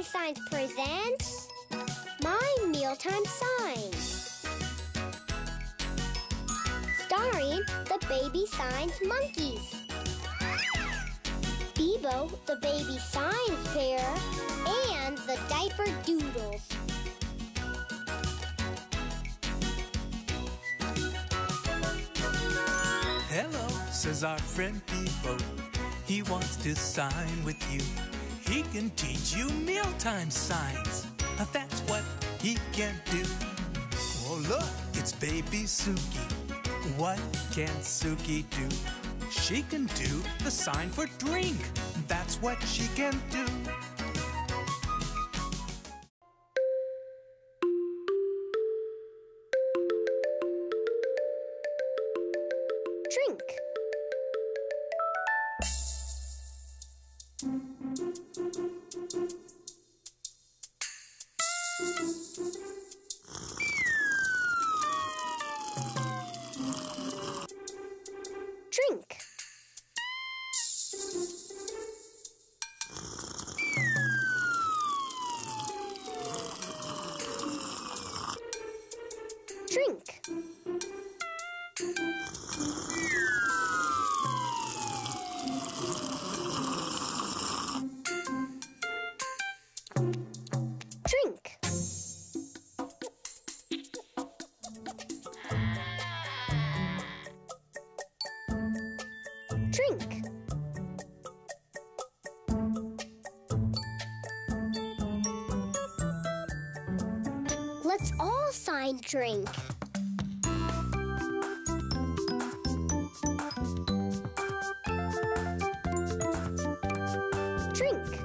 Signs presents My Mealtime Signs, starring the Baby Signs Monkeys, Bebo the Baby Signs Bear, and the Diaper Doodles. Hello, says our friend Bebo. He wants to sign with you. He can teach you mealtime signs. That's what he can do. Oh, look, it's baby Suki. What can Suki do? She can do the sign for drink. That's what she can do. Drink. Drink. Drink. Drink. Drink. Let's all sign drink. Drink.